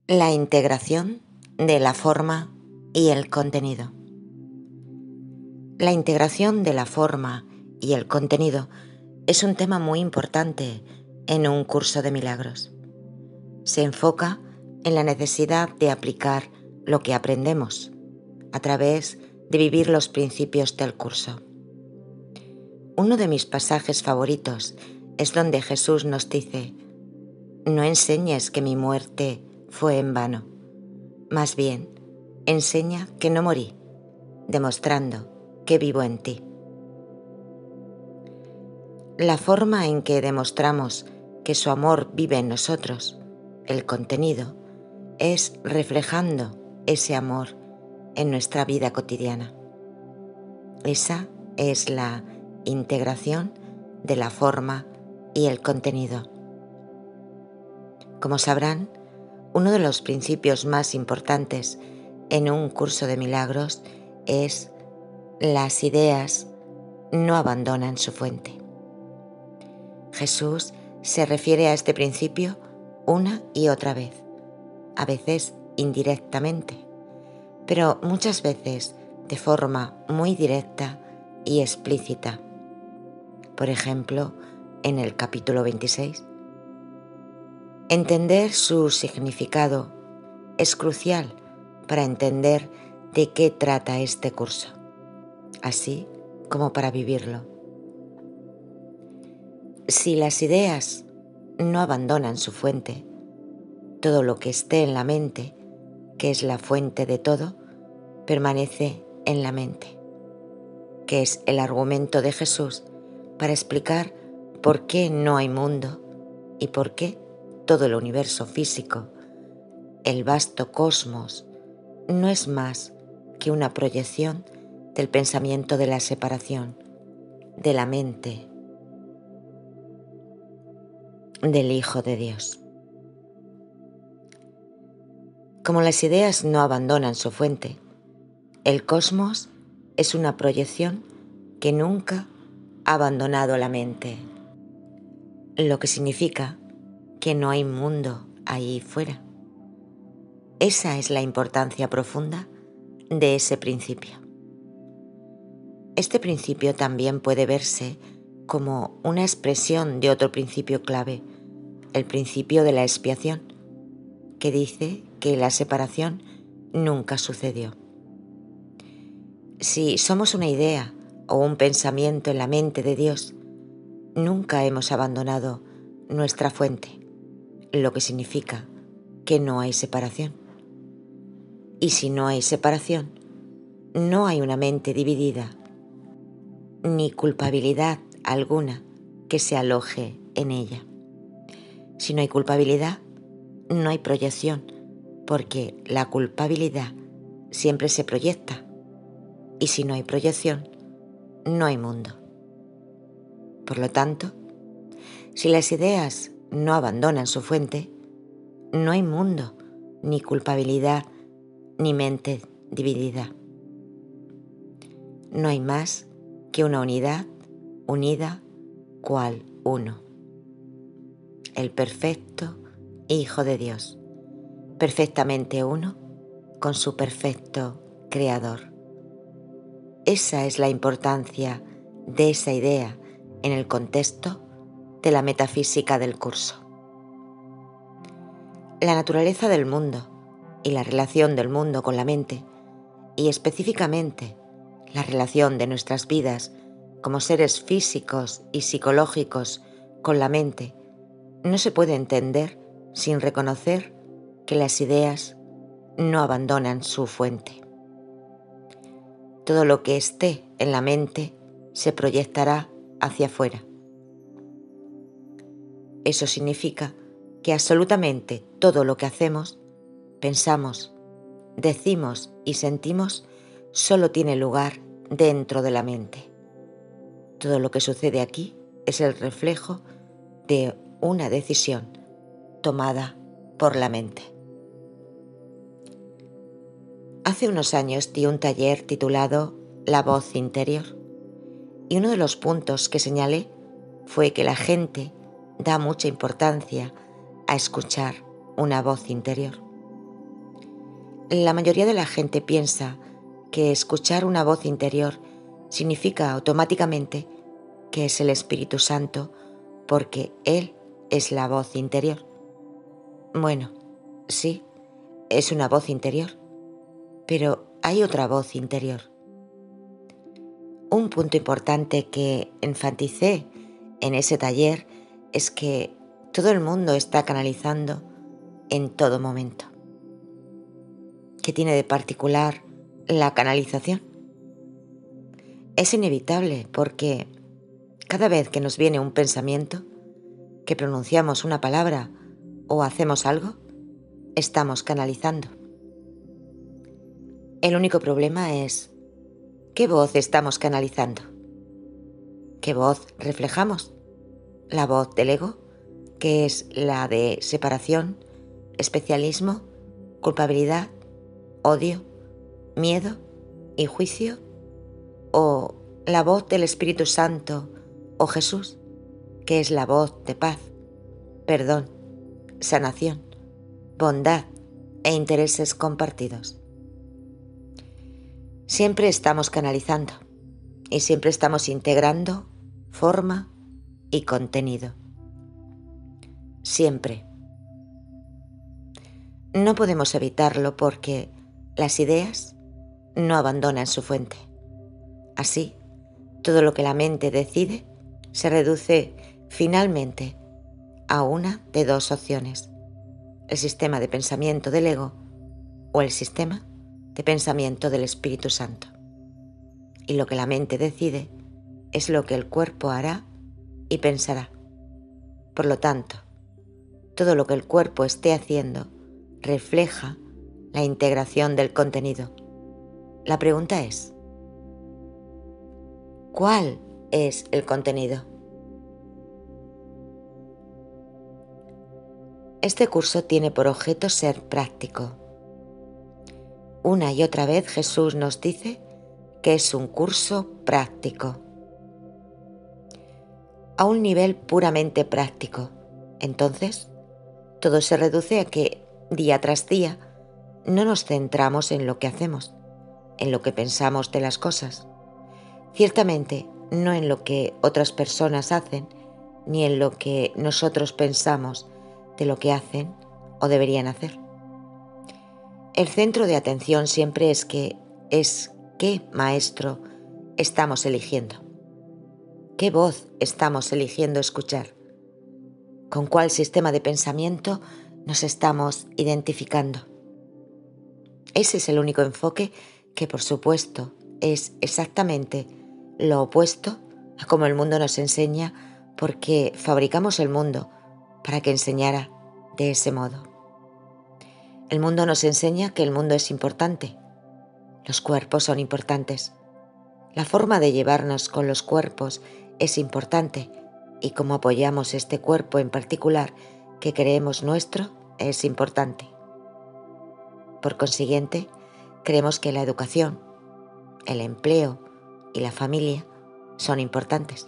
La integración de la forma y el contenido. La integración de la forma y el contenido es un tema muy importante en un curso de milagros. Se enfoca en la necesidad de aplicar lo que aprendemos a través de vivir los principios del curso. Uno de mis pasajes favoritos es donde Jesús nos dice: no enseñes que mi muerte fue en vano, más bien enseña que no morí, demostrando que vivo en ti. La forma en que demostramos que su amor vive en nosotros, el contenido, es reflejando ese amor en nuestra vida cotidiana. Esa es la integración de la forma y el contenido. Como sabrán, uno de los principios más importantes en un curso de milagros es: las ideas no abandonan su fuente. Jesús se refiere a este principio una y otra vez, a veces indirectamente, pero muchas veces de forma muy directa y explícita. Por ejemplo, en el capítulo 26. Entender su significado es crucial para entender de qué trata este curso, así como para vivirlo. Si las ideas no abandonan su fuente, todo lo que esté en la mente, que es la fuente de todo, permanece en la mente, que es el argumento de Jesús para explicar por qué no hay mundo y por qué todo el universo físico, el vasto cosmos, no es más que una proyección del pensamiento de la separación, de la mente del Hijo de Dios. Como las ideas no abandonan su fuente, el cosmos es una proyección que nunca ha abandonado la mente, lo que significa que no hay mundo ahí fuera. Esa es la importancia profunda de ese principio. Este principio también puede verse como una expresión de otro principio clave, el principio de la expiación, que dice que la separación nunca sucedió. Si somos una idea o un pensamiento en la mente de Dios, nunca hemos abandonado nuestra fuente, lo que significa que no hay separación. Y si no hay separación, no hay una mente dividida, ni culpabilidad alguna que se aloje en ella. Si no hay culpabilidad, no hay proyección, porque la culpabilidad siempre se proyecta. Y si no hay proyección, no hay mundo. Por lo tanto, si las ideas no abandonan su fuente, no hay mundo, ni culpabilidad, ni mente dividida. No hay más que una unidad unida cual uno. El perfecto Hijo de Dios, perfectamente uno con su perfecto Creador. Esa es la importancia de esa idea en el contexto de la metafísica del curso. La naturaleza del mundo y la relación del mundo con la mente, y específicamente la relación de nuestras vidas como seres físicos y psicológicos con la mente, no se puede entender sin reconocer que las ideas no abandonan su fuente. Todo lo que esté en la mente se proyectará hacia afuera. Eso significa que absolutamente todo lo que hacemos, pensamos, decimos y sentimos solo tiene lugar dentro de la mente. Todo lo que sucede aquí es el reflejo de una decisión tomada por la mente. Hace unos años di un taller titulado La voz interior, y uno de los puntos que señalé fue que la gente da mucha importancia a escuchar una voz interior. La mayoría de la gente piensa que escuchar una voz interior significa automáticamente que es el Espíritu Santo porque Él es la voz interior. Bueno, sí, es una voz interior, pero hay otra voz interior. Un punto importante que enfaticé en ese taller es que todo el mundo está canalizando en todo momento. ¿Qué tiene de particular la canalización? Es inevitable porque cada vez que nos viene un pensamiento, que pronunciamos una palabra o hacemos algo, estamos canalizando. El único problema es ¿qué voz estamos canalizando? ¿Qué voz reflejamos? ¿La voz del ego, que es la de separación, especialismo, culpabilidad, odio, miedo y juicio? ¿O la voz del Espíritu Santo o Jesús, que es la voz de paz, perdón, sanación, bondad e intereses compartidos? Siempre estamos canalizando y siempre estamos integrando forma y contenido. Siempre. No podemos evitarlo porque las ideas no abandonan su fuente. Así, todo lo que la mente decide se reduce finalmente a una de dos opciones: el sistema de pensamiento del ego o el sistema de pensamiento del Espíritu Santo. Y lo que la mente decide es lo que el cuerpo hará y pensará. Por lo tanto, todo lo que el cuerpo esté haciendo refleja la integración del contenido. La pregunta es, ¿cuál es el contenido? Este curso tiene por objeto ser práctico. Una y otra vez Jesús nos dice que es un curso práctico, a un nivel puramente práctico. Entonces, todo se reduce a que día tras día no nos centramos en lo que hacemos, en lo que pensamos de las cosas. Ciertamente, no en lo que otras personas hacen, ni en lo que nosotros pensamos de lo que hacen o deberían hacer. El centro de atención siempre es qué maestro estamos eligiendo, qué voz estamos eligiendo escuchar, con cuál sistema de pensamiento nos estamos identificando. Ese es el único enfoque que, por supuesto, es exactamente lo opuesto a como el mundo nos enseña, porque fabricamos el mundo para que enseñara de ese modo. El mundo nos enseña que el mundo es importante. Los cuerpos son importantes. La forma de llevarnos con los cuerpos es importante y cómo apoyamos este cuerpo en particular que creemos nuestro es importante. Por consiguiente, creemos que la educación, el empleo y la familia son importantes.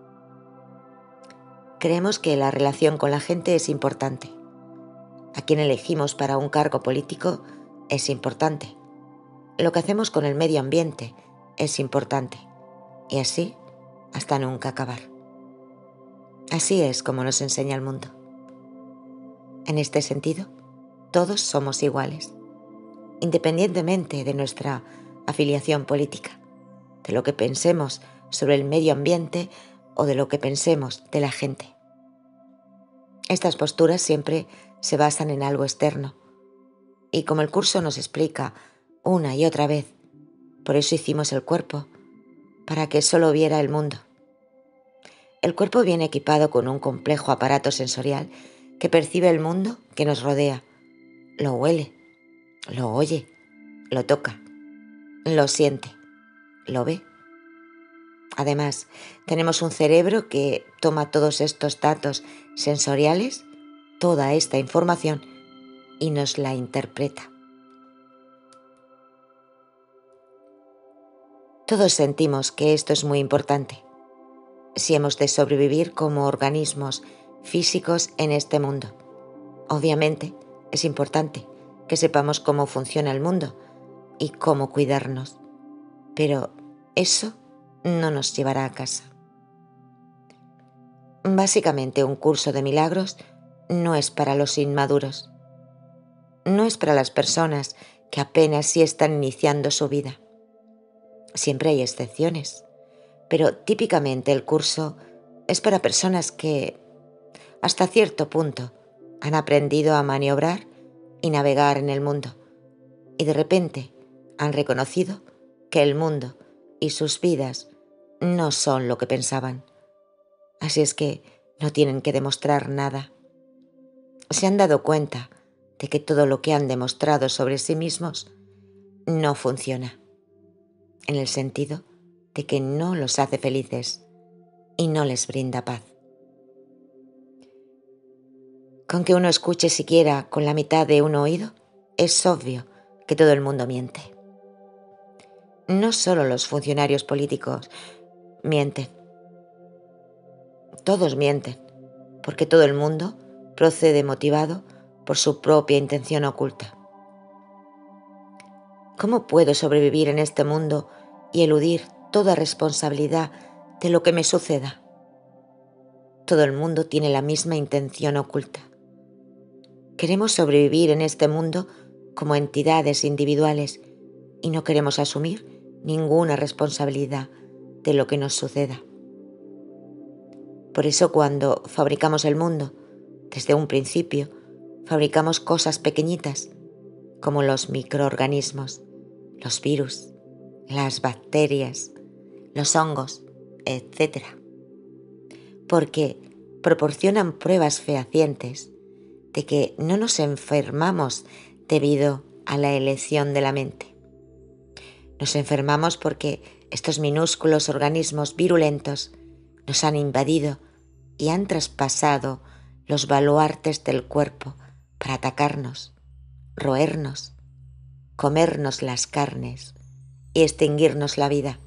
Creemos que la relación con la gente es importante. A quien elegimos para un cargo político es importante. Lo que hacemos con el medio ambiente es importante. Y así hasta nunca acabar. Así es como nos enseña el mundo. En este sentido, todos somos iguales, independientemente de nuestra afiliación política, de lo que pensemos sobre el medio ambiente o de lo que pensemos de la gente. Estas posturas siempre se basan en algo externo. Y como el curso nos explica una y otra vez, por eso hicimos el cuerpo, para que solo viera el mundo. El cuerpo viene equipado con un complejo aparato sensorial que percibe el mundo que nos rodea, lo huele, lo oye, lo toca, lo siente, lo ve. Además, tenemos un cerebro que toma todos estos datos sensoriales, toda esta información, y nos la interpreta. Todos sentimos que esto es muy importante, si hemos de sobrevivir como organismos físicos en este mundo. Obviamente, es importante que sepamos cómo funciona el mundo y cómo cuidarnos, pero eso no nos llevará a casa. Básicamente, un curso de milagros no es para los inmaduros, no es para las personas que apenas sí están iniciando su vida. Siempre hay excepciones, pero típicamente el curso es para personas que, hasta cierto punto, han aprendido a maniobrar y navegar en el mundo, y de repente han reconocido que el mundo y sus vidas no son lo que pensaban. Así es que no tienen que demostrar nada. Se han dado cuenta de que todo lo que han demostrado sobre sí mismos no funciona, en el sentido de que no los hace felices y no les brinda paz. Con que uno escuche siquiera con la mitad de un oído, es obvio que todo el mundo miente. No solo los funcionarios políticos mienten, todos mienten, porque todo el mundo procede motivado por su propia intención oculta. ¿Cómo puedo sobrevivir en este mundo y eludir toda responsabilidad de lo que me suceda? Todo el mundo tiene la misma intención oculta. Queremos sobrevivir en este mundo como entidades individuales y no queremos asumir ninguna responsabilidad de lo que nos suceda. Por eso cuando fabricamos el mundo, desde un principio, fabricamos cosas pequeñitas, como los microorganismos, los virus, las bacterias, los hongos, etc. Porque proporcionan pruebas fehacientes de que no nos enfermamos debido a la elección de la mente. Nos enfermamos porque estos minúsculos organismos virulentos nos han invadido y han traspasado los baluartes del cuerpo para atacarnos, roernos, comernos las carnes y extinguirnos la vida.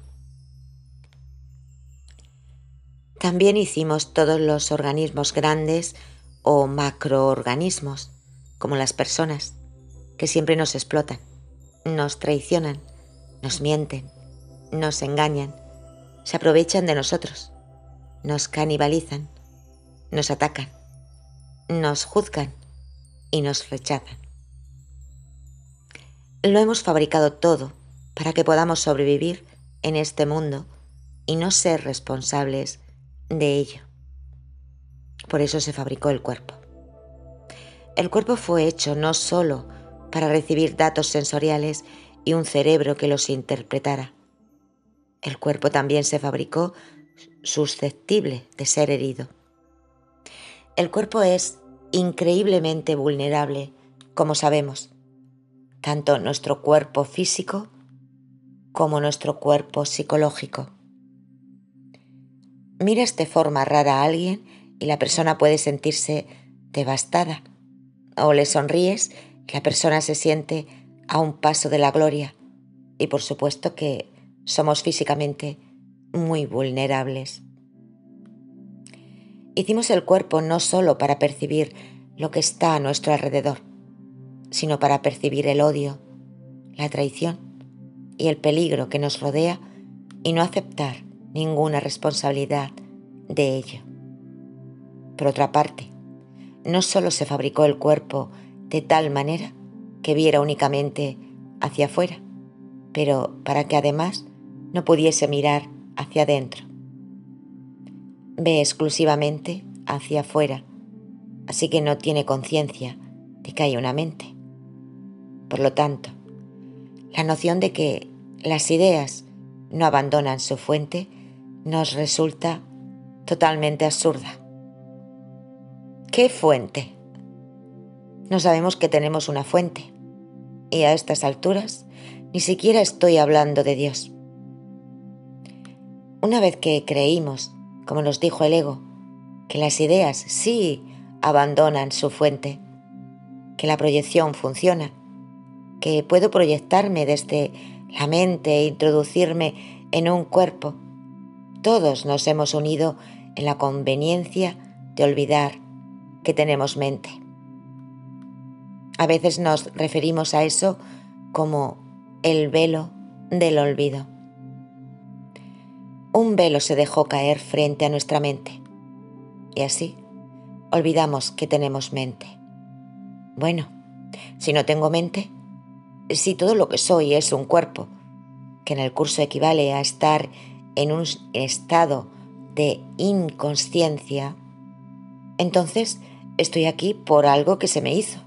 También hicimos todos los organismos grandes o macroorganismos, como las personas, que siempre nos explotan, nos traicionan, nos mienten, nos engañan, se aprovechan de nosotros, nos canibalizan, nos atacan, nos juzgan y nos rechazan. Lo hemos fabricado todo para que podamos sobrevivir en este mundo y no ser responsables de ello. Por eso se fabricó el cuerpo. El cuerpo fue hecho no solo para recibir datos sensoriales y un cerebro que los interpretara. El cuerpo también se fabricó susceptible de ser herido. El cuerpo es increíblemente vulnerable, como sabemos, tanto nuestro cuerpo físico como nuestro cuerpo psicológico. Miras de forma rara a alguien y la persona puede sentirse devastada, o le sonríes y la persona se siente a un paso de la gloria, y por supuesto que somos físicamente muy vulnerables. Hicimos el cuerpo no solo para percibir lo que está a nuestro alrededor, sino para percibir el odio, la traición y el peligro que nos rodea y no aceptar ninguna responsabilidad de ello. Por otra parte, no solo se fabricó el cuerpo de tal manera que viera únicamente hacia afuera, pero para que además no pudiese mirar hacia adentro. Ve exclusivamente hacia afuera, así que no tiene conciencia de que hay una mente. Por lo tanto, la noción de que las ideas no abandonan su fuente nos resulta totalmente absurda. ¿Qué fuente? No sabemos que tenemos una fuente, y a estas alturas ni siquiera estoy hablando de Dios. Una vez que creímos, como nos dijo el ego, que las ideas sí abandonan su fuente, que la proyección funciona, que puedo proyectarme desde la mente e introducirme en un cuerpo, todos nos hemos unido en la conveniencia de olvidar que tenemos mente. A veces nos referimos a eso como el velo del olvido. Un velo se dejó caer frente a nuestra mente y así olvidamos que tenemos mente. Bueno, si no tengo mente, si todo lo que soy es un cuerpo, que en el curso equivale a estar en un estado de inconsciencia, entonces estoy aquí por algo que se me hizo.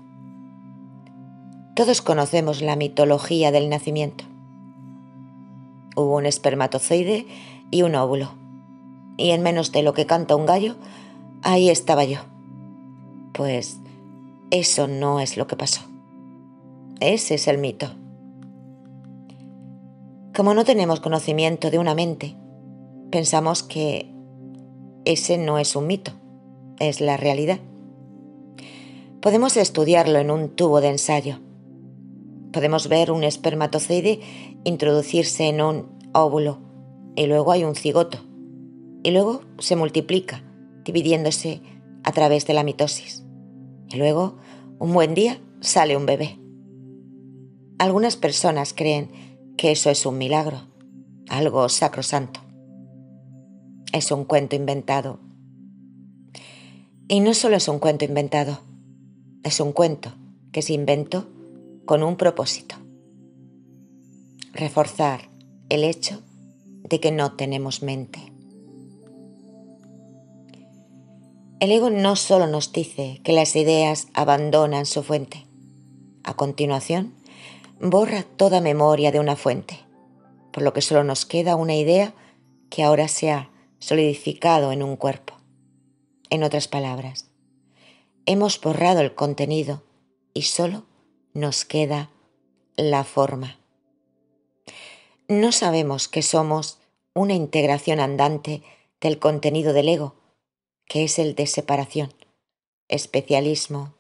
Todos conocemos la mitología del nacimiento. Hubo un espermatozoide y un óvulo, y en menos de lo que canta un gallo, ahí estaba yo. Pues eso no es lo que pasó. Ese es el mito. Como no tenemos conocimiento de una mente, pensamos que ese no es un mito, es la realidad. Podemos estudiarlo en un tubo de ensayo. Podemos ver un espermatozoide introducirse en un óvulo y luego hay un cigoto y luego se multiplica, dividiéndose a través de la mitosis. Y luego, un buen día, sale un bebé. Algunas personas creen que eso es un milagro, algo sacrosanto. Es un cuento inventado. Y no solo es un cuento inventado, es un cuento que se inventó con un propósito: reforzar el hecho de que no tenemos mente. El ego no solo nos dice que las ideas abandonan su fuente. A continuación, borra toda memoria de una fuente, por lo que solo nos queda una idea que ahora se ha solidificado en un cuerpo. En otras palabras, hemos borrado el contenido y solo nos queda la forma. No sabemos que somos una integración andante del contenido del ego, que es el de separación, especialismo,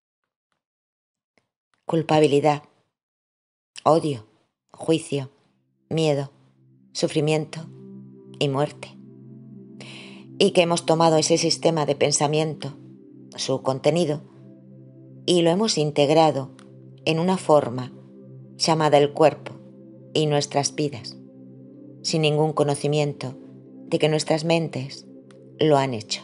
culpabilidad, odio, juicio, miedo, sufrimiento y muerte. Y que hemos tomado ese sistema de pensamiento, su contenido, y lo hemos integrado en una forma llamada el cuerpo y nuestras vidas, sin ningún conocimiento de que nuestras mentes lo han hecho.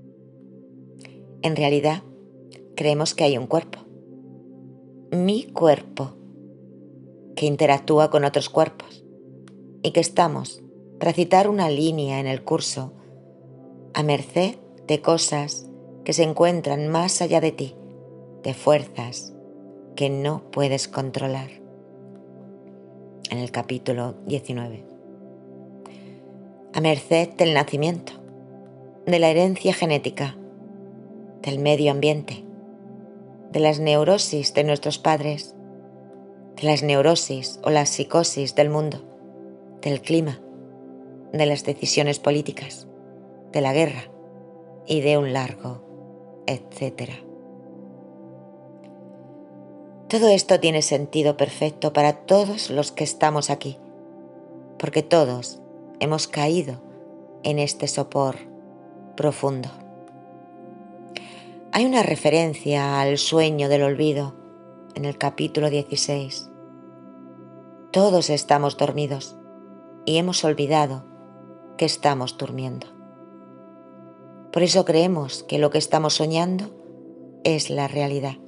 En realidad, creemos que hay un cuerpo, mi cuerpo, que interactúa con otros cuerpos y que estamos, tras citar una línea en el curso, a merced de cosas que se encuentran más allá de ti, de fuerzas que no puedes controlar. En el capítulo 19. A merced del nacimiento, de la herencia genética, del medio ambiente, de las neurosis de nuestros padres, de las neurosis o las psicosis del mundo, del clima, de las decisiones políticas, de la guerra y de un largo etcétera. Todo esto tiene sentido perfecto para todos los que estamos aquí, porque todos hemos caído en este sopor profundo. Hay una referencia al sueño del olvido en el capítulo 16. Todos estamos dormidos y hemos olvidado que estamos durmiendo. Por eso creemos que lo que estamos soñando es la realidad.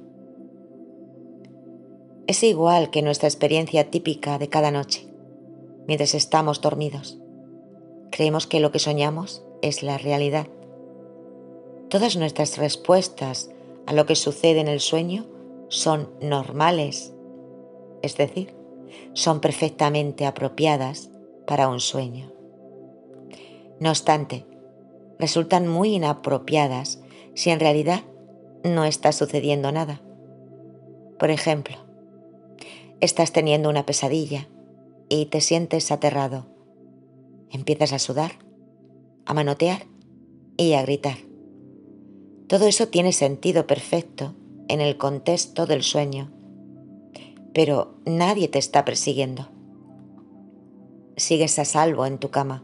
Es igual que nuestra experiencia típica de cada noche, mientras estamos dormidos. Creemos que lo que soñamos es la realidad. Todas nuestras respuestas a lo que sucede en el sueño son normales, es decir, son perfectamente apropiadas para un sueño. No obstante, resultan muy inapropiadas si en realidad no está sucediendo nada. Por ejemplo, estás teniendo una pesadilla y te sientes aterrado. Empiezas a sudar, a manotear y a gritar. Todo eso tiene sentido perfecto en el contexto del sueño, pero nadie te está persiguiendo. Sigues a salvo en tu cama.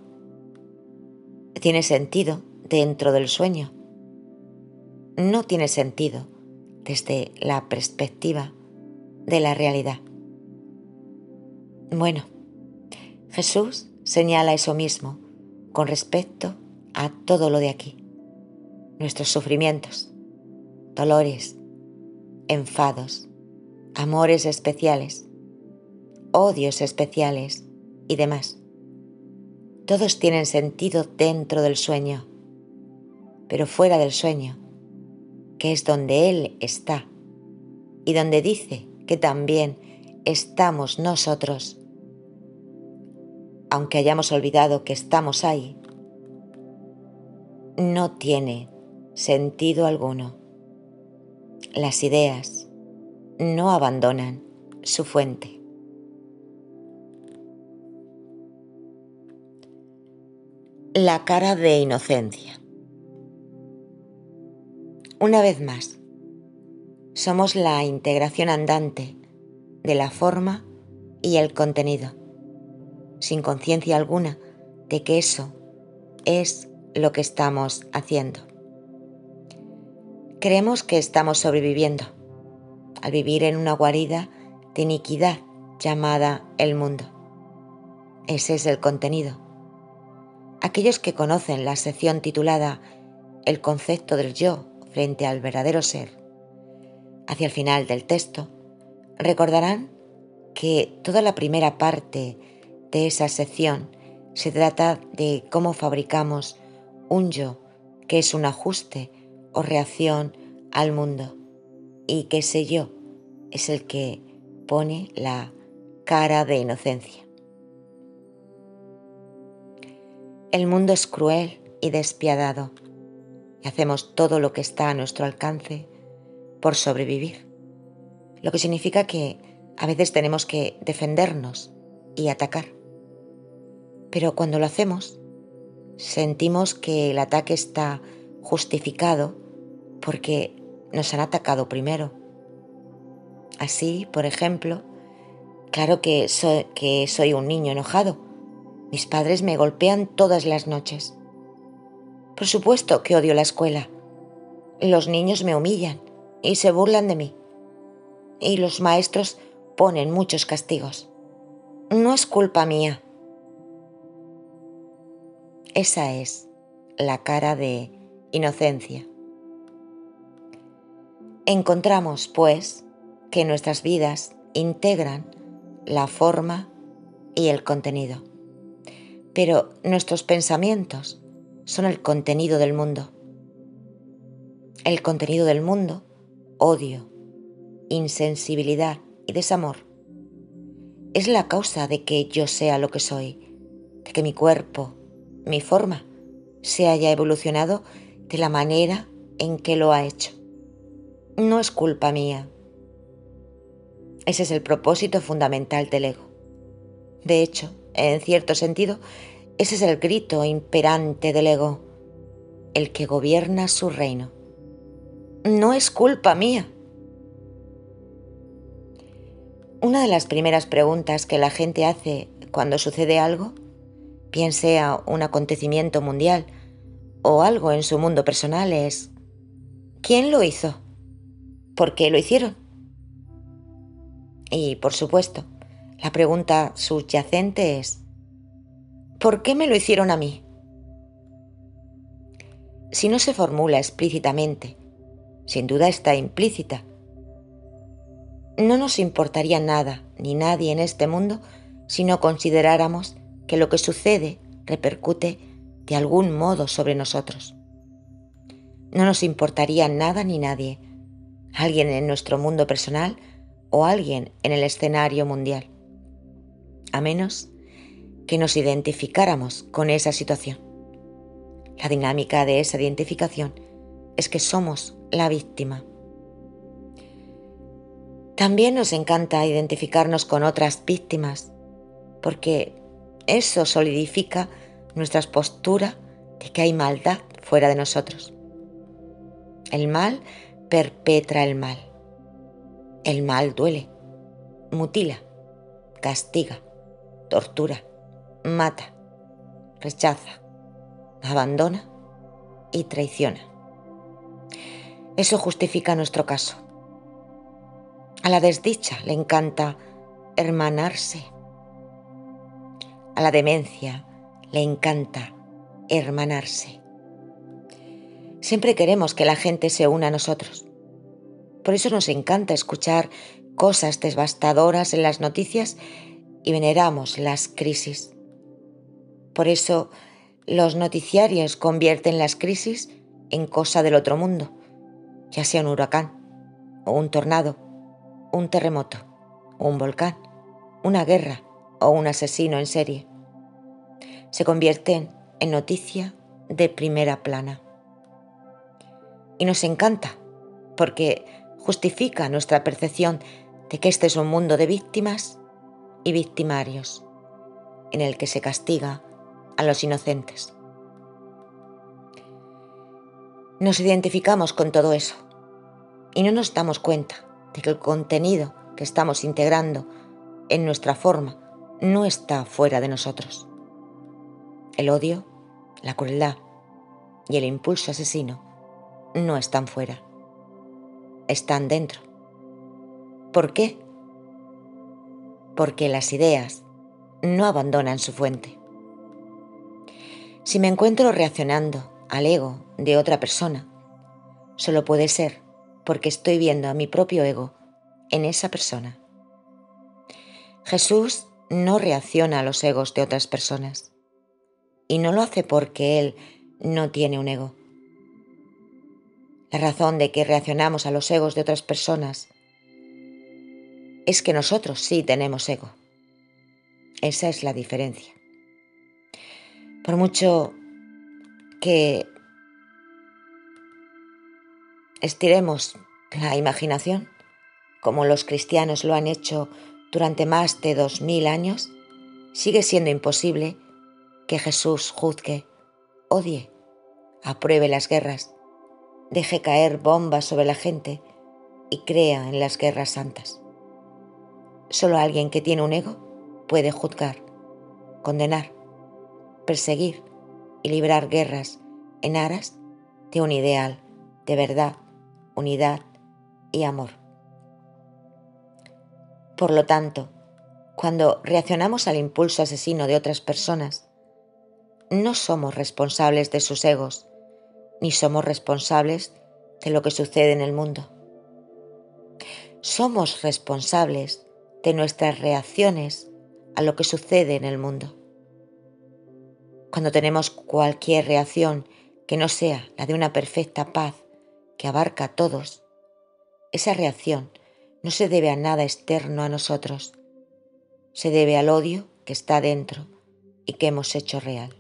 Tiene sentido dentro del sueño. No tiene sentido desde la perspectiva de la realidad. Bueno, Jesús señala eso mismo con respecto a todo lo de aquí. Nuestros sufrimientos, dolores, enfados, amores especiales, odios especiales y demás. Todos tienen sentido dentro del sueño, pero fuera del sueño, que es donde Él está y donde dice que también estamos nosotros, aunque hayamos olvidado que estamos ahí, no tiene sentido alguno. Las ideas no abandonan su fuente. La cara de inocencia. Una vez más, somos la integración andante de la forma y el contenido, sin conciencia alguna de que eso es lo que estamos haciendo. Creemos que estamos sobreviviendo al vivir en una guarida de iniquidad llamada el mundo. Ese es el contenido. Aquellos que conocen la sección titulada El concepto del yo frente al verdadero ser, hacia el final del texto, recordarán que toda la primera parte de esa sección se trata de cómo fabricamos un yo que es un ajuste o reacción al mundo y que ese yo es el que pone la cara de inocencia. El mundo es cruel y despiadado y hacemos todo lo que está a nuestro alcance por sobrevivir, lo que significa que a veces tenemos que defendernos y atacar. Pero cuando lo hacemos, sentimos que el ataque está justificado porque nos han atacado primero. Así, por ejemplo, claro que soy un niño enojado. Mis padres me golpean todas las noches. Por supuesto que odio la escuela. Los niños me humillan y se burlan de mí. Y los maestros ponen muchos castigos. No es culpa mía. Esa es la cara de inocencia. Encontramos, pues, que nuestras vidas integran la forma y el contenido. Pero nuestros pensamientos son el contenido del mundo. El contenido del mundo, odio, insensibilidad y desamor, es la causa de que yo sea lo que soy, de que mi cuerpo, mi forma, se haya evolucionado de la manera en que lo ha hecho. No es culpa mía. Ese es el propósito fundamental del ego. De hecho, en cierto sentido, ese es el grito imperante del ego, el que gobierna su reino. No es culpa mía. Una de las primeras preguntas que la gente hace cuando sucede algo, bien sea un acontecimiento mundial o algo en su mundo personal, es ¿quién lo hizo? ¿Por qué lo hicieron? Y, por supuesto, la pregunta subyacente es ¿por qué me lo hicieron a mí? Si no se formula explícitamente, sin duda está implícita. No nos importaría nada ni nadie en este mundo si no consideráramos que lo que sucede repercute de algún modo sobre nosotros. No nos importaría nada ni nadie, alguien en nuestro mundo personal o alguien en el escenario mundial, a menos que nos identificáramos con esa situación. La dinámica de esa identificación es que somos la víctima. También nos encanta identificarnos con otras víctimas, porque eso solidifica nuestra postura de que hay maldad fuera de nosotros. El mal perpetra el mal. El mal duele, mutila, castiga, tortura, mata, rechaza, abandona y traiciona. Eso justifica nuestro caso, A la desdicha le encanta hermanarse. A la demencia le encanta hermanarse. Siempre queremos que la gente se una a nosotros. Por eso nos encanta escuchar cosas devastadoras en las noticias y veneramos las crisis. Por eso los noticiarios convierten las crisis en cosa del otro mundo, ya sea un huracán o un tornado, un terremoto o un volcán, una guerra o un asesino en serie. Se convierten en noticia de primera plana. Y nos encanta porque justifica nuestra percepción de que este es un mundo de víctimas y victimarios, en el que se castiga a los inocentes. Nos identificamos con todo eso y no nos damos cuenta de que el contenido que estamos integrando en nuestra forma no está fuera de nosotros. El odio, la crueldad y el impulso asesino no están fuera, están dentro. ¿Por qué? Porque las ideas no abandonan su fuente. Si me encuentro reaccionando al ego de otra persona, solo puede ser porque estoy viendo a mi propio ego en esa persona. Jesús no reacciona a los egos de otras personas y no lo hace porque Él no tiene un ego. La razón de que reaccionamos a los egos de otras personas es que nosotros sí tenemos ego. Esa es la diferencia. Por mucho que estiremos la imaginación, como los cristianos lo han hecho durante más de 2000 años, sigue siendo imposible que Jesús juzgue, odie, apruebe las guerras, deje caer bombas sobre la gente y crea en las guerras santas. Solo alguien que tiene un ego puede juzgar, condenar, perseguir y librar guerras en aras de un ideal de verdad, unidad y amor. Por lo tanto, cuando reaccionamos al impulso asesino de otras personas, no somos responsables de sus egos, ni somos responsables de lo que sucede en el mundo. Somos responsables de nuestras reacciones a lo que sucede en el mundo. Cuando tenemos cualquier reacción que no sea la de una perfecta paz que abarca a todos, esa reacción no se debe a nada externo a nosotros, se debe al odio que está dentro y que hemos hecho real.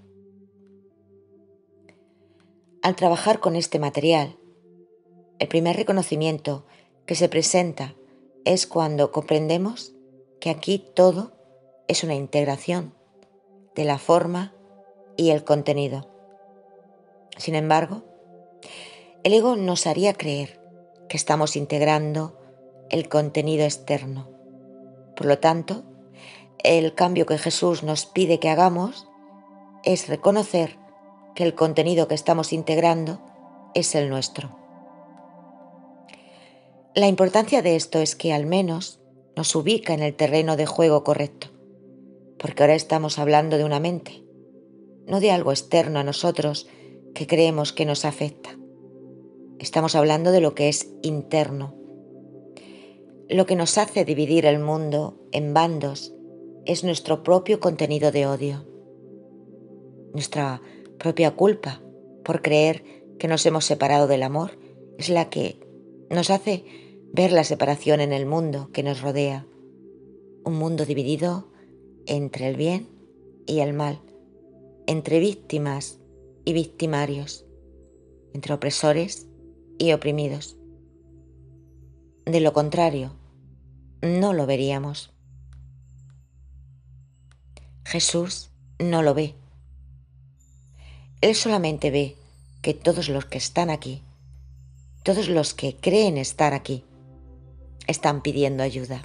Al trabajar con este material, el primer reconocimiento que se presenta es cuando comprendemos que aquí todo es una integración de la forma y el contenido. Sin embargo, el ego nos haría creer que estamos integrando el contenido externo. Por lo tanto, el cambio que Jesús nos pide que hagamos es reconocer que el contenido que estamos integrando es el nuestro. La importancia de esto es que al menos nos ubica en el terreno de juego correcto, porque ahora estamos hablando de una mente, no de algo externo a nosotros que creemos que nos afecta. Estamos hablando de lo que es interno. Lo que nos hace dividir el mundo en bandos es nuestro propio contenido de odio, nuestra propia culpa por creer que nos hemos separado del amor es la que nos hace ver la separación en el mundo que nos rodea, un mundo dividido entre el bien y el mal, entre víctimas y victimarios, entre opresores y oprimidos. De lo contrario, no lo veríamos. Jesús no lo ve. Él solamente ve que todos los que están aquí, todos los que creen estar aquí, están pidiendo ayuda.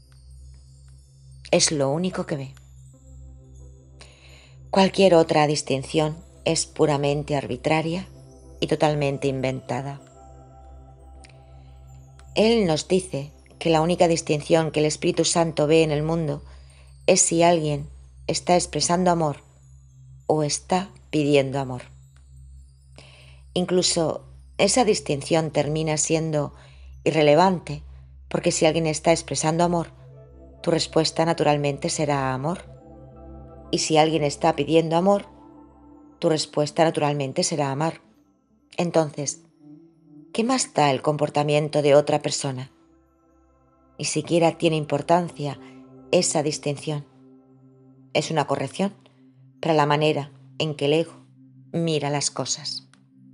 Es lo único que ve. Cualquier otra distinción es puramente arbitraria y totalmente inventada. Él nos dice que la única distinción que el Espíritu Santo ve en el mundo es si alguien está expresando amor o está pidiendo amor. Incluso esa distinción termina siendo irrelevante, porque si alguien está expresando amor, tu respuesta naturalmente será amor. Y si alguien está pidiendo amor, tu respuesta naturalmente será amar. Entonces, ¿qué más da el comportamiento de otra persona? Ni siquiera tiene importancia esa distinción. Es una corrección para la manera en que el ego mira las cosas.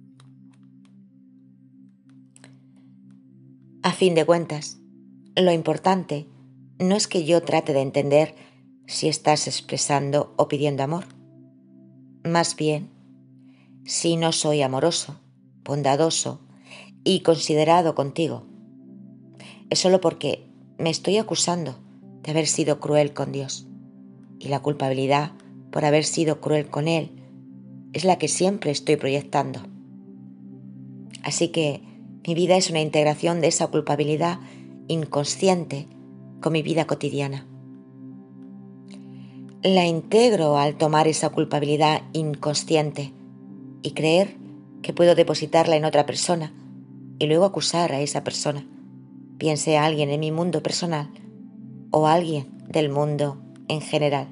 A fin de cuentas, lo importante no es que yo trate de entender si estás expresando o pidiendo amor. Más bien, si no soy amoroso, bondadoso y considerado contigo, es solo porque me estoy acusando de haber sido cruel con Dios. Y la culpabilidad por haber sido cruel con Él es la que siempre estoy proyectando. Así que mi vida es una integración de esa culpabilidad inconsciente con mi vida cotidiana. La integro al tomar esa culpabilidad inconsciente y creer que puedo depositarla en otra persona y luego acusar a esa persona, bien sea alguien en mi mundo personal o alguien del mundo en general.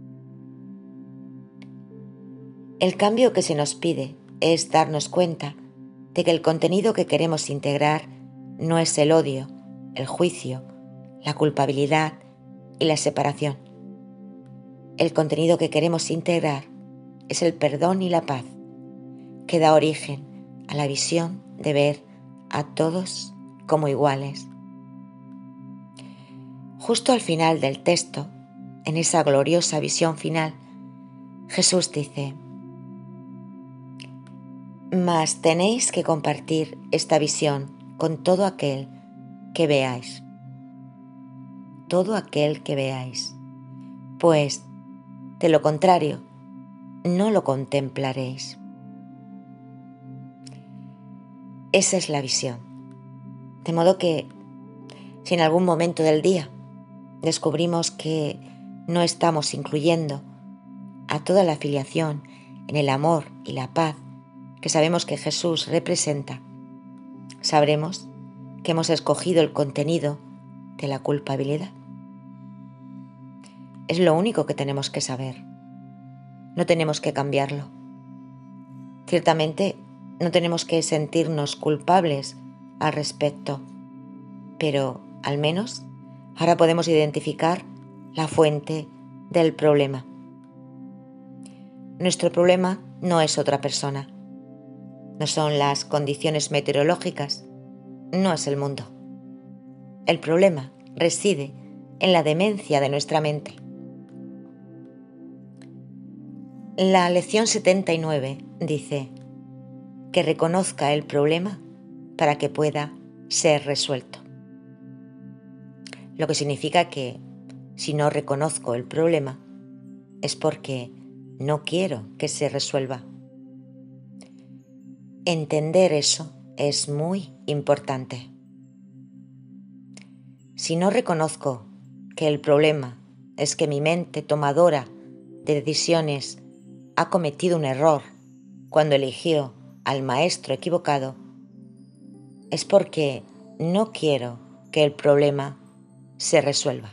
El cambio que se nos pide es darnos cuenta de que el contenido que queremos integrar no es el odio, el juicio, la culpabilidad y la separación. El contenido que queremos integrar es el perdón y la paz, que da origen a la visión de ver a todos como iguales. Justo al final del texto, en esa gloriosa visión final, Jesús dice: mas tenéis que compartir esta visión con todo aquel que veáis. Todo aquel que veáis. Pues, de lo contrario, no lo contemplaréis. Esa es la visión. De modo que, si en algún momento del día descubrimos que no estamos incluyendo a toda la filiación en el amor y la paz que sabemos que Jesús representa, sabremos que hemos escogido el contenido de la culpabilidad. Es lo único que tenemos que saber. No tenemos que cambiarlo. Ciertamente no tenemos que sentirnos culpables al respecto, pero al menos ahora podemos identificar la fuente del problema. Nuestro problema no es otra persona, no son las condiciones meteorológicas, no es el mundo. El problema reside en la demencia de nuestra mente. La lección 79 dice que reconozca el problema para que pueda ser resuelto. Lo que significa que si no reconozco el problema es porque no quiero que se resuelva. Entender eso es muy importante. Si no reconozco que el problema es que mi mente tomadora de decisiones ha cometido un error cuando eligió al maestro equivocado, es porque no quiero que el problema se resuelva.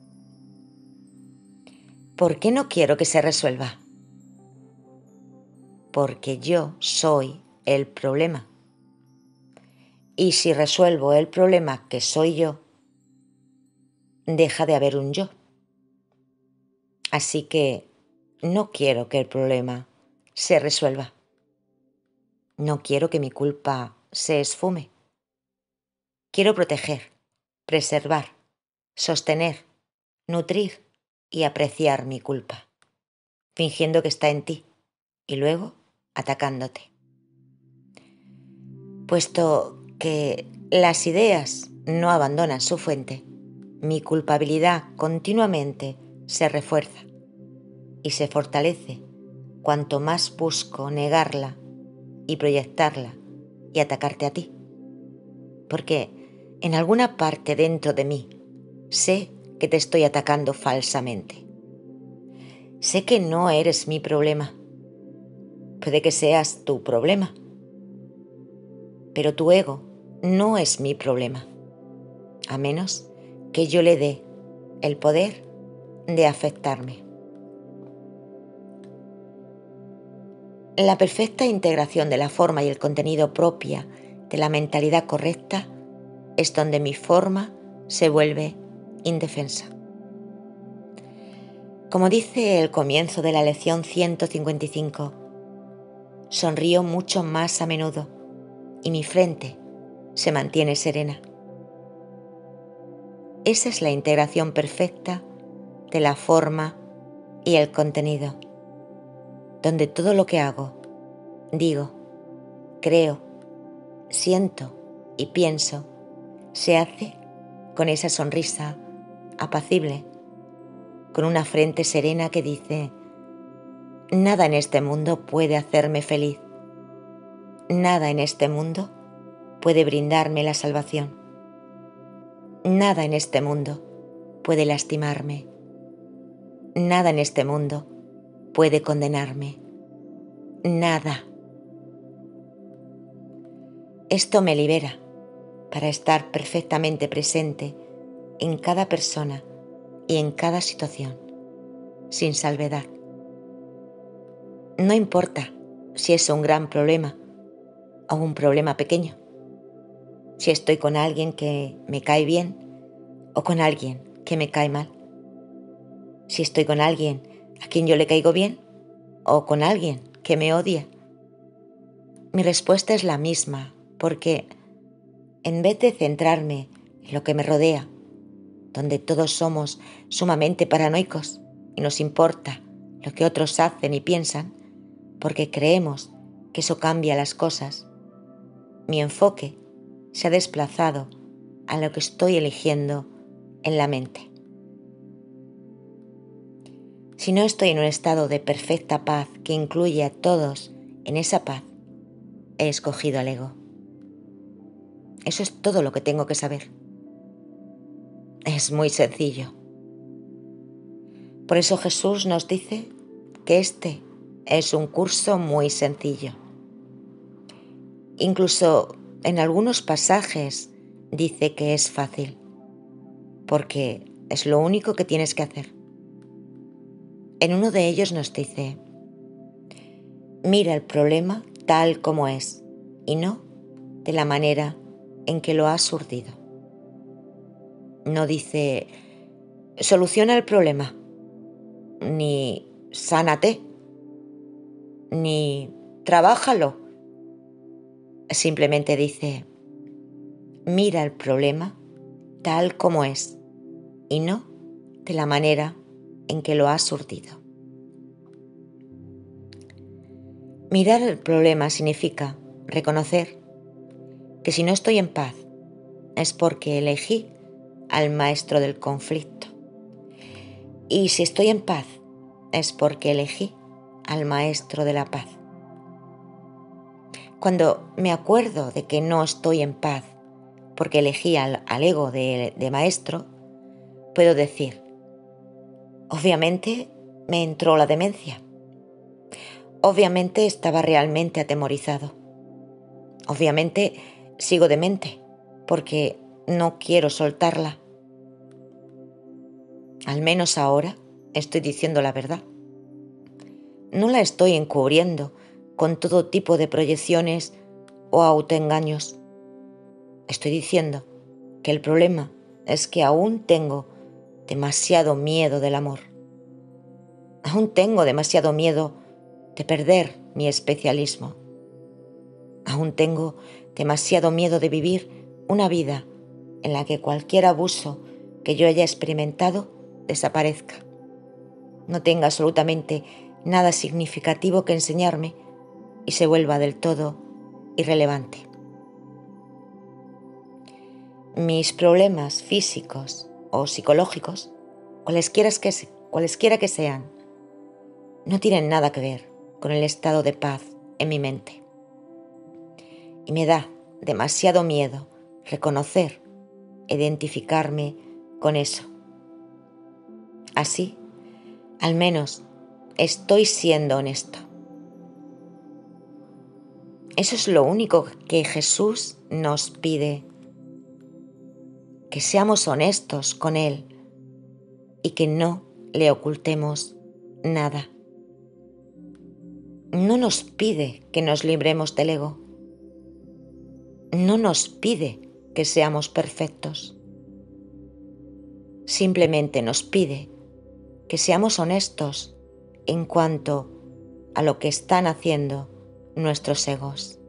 ¿Por qué no quiero que se resuelva? Porque yo soy el problema. Y si resuelvo el problema que soy yo, deja de haber un yo. Así que no quiero que el problema se resuelva. No quiero que mi culpa se esfume. Quiero proteger, preservar, sostener, nutrir y apreciar mi culpa, fingiendo que está en ti y luego atacándote. Puesto que las ideas no abandonan su fuente, mi culpabilidad continuamente se refuerza y se fortalece cuanto más busco negarla y proyectarla y atacarte a ti. Porque en alguna parte dentro de mí, sé que te estoy atacando falsamente. Sé que no eres mi problema. Puede que seas tu problema, pero tu ego no es mi problema, a menos que yo le dé el poder de afectarme. La perfecta integración de la forma y el contenido propia de la mentalidad correcta es donde mi forma se vuelve indefensa. Como dice el comienzo de la lección 155, sonrío mucho más a menudo y mi frente se mantiene serena. Esa es la integración perfecta de la forma y el contenido, donde todo lo que hago, digo, creo, siento y pienso se hace con esa sonrisa apacible, con una frente serena que dice: nada en este mundo puede hacerme feliz, nada en este mundo puede brindarme la salvación, nada en este mundo puede lastimarme, nada en este mundo puede condenarme, nada. Esto me libera para estar perfectamente presente en cada persona y en cada situación, sin salvedad. No importa si es un gran problema o un problema pequeño, si estoy con alguien que me cae bien o con alguien que me cae mal, si estoy con alguien a quien yo le caigo bien o con alguien que me odia. Mi respuesta es la misma, porque en vez de centrarme en lo que me rodea, donde todos somos sumamente paranoicos y nos importa lo que otros hacen y piensan, porque creemos que eso cambia las cosas, mi enfoque se ha desplazado a lo que estoy eligiendo en la mente. Si no estoy en un estado de perfecta paz que incluye a todos en esa paz, he escogido al ego. Eso es todo lo que tengo que saber. Es muy sencillo. Por eso Jesús nos dice que este es un curso muy sencillo. Incluso en algunos pasajes dice que es fácil, porque es lo único que tienes que hacer. En uno de ellos nos dice: mira el problema tal como es y no de la manera en que lo has urdido. No dice: soluciona el problema, ni sánate, ni trabájalo. Simplemente dice: mira el problema tal como es y no de la manera en que lo has urdido. Mirar el problema significa reconocer que si no estoy en paz es porque elegí al maestro del conflicto. Y si estoy en paz es porque elegí al maestro de la paz. Cuando me acuerdo de que no estoy en paz porque elegí al ego de maestro, puedo decir: obviamente me entró la demencia. Obviamente estaba realmente atemorizado. Obviamente sigo demente porque no quiero soltarla. Al menos ahora estoy diciendo la verdad. No la estoy encubriendo con todo tipo de proyecciones o autoengaños. Estoy diciendo que el problema es que aún tengo demasiado miedo del amor. Aún tengo demasiado miedo de perder mi especialismo. Aún tengo demasiado miedo de vivir una vida en la que cualquier abuso que yo haya experimentado desaparezca. No tenga absolutamente nada significativo que enseñarme y se vuelva del todo irrelevante. Mis problemas físicos o psicológicos, cualesquiera que sean, no tienen nada que ver con el estado de paz en mi mente. Y me da demasiado miedo reconocer identificarme con eso. Así, al menos, estoy siendo honesto. Eso es lo único que Jesús nos pide, que seamos honestos con Él y que no le ocultemos nada. No nos pide que nos libremos del ego. No nos pide que seamos perfectos. Simplemente nos pide que seamos honestos en cuanto a lo que están haciendo nuestros egos.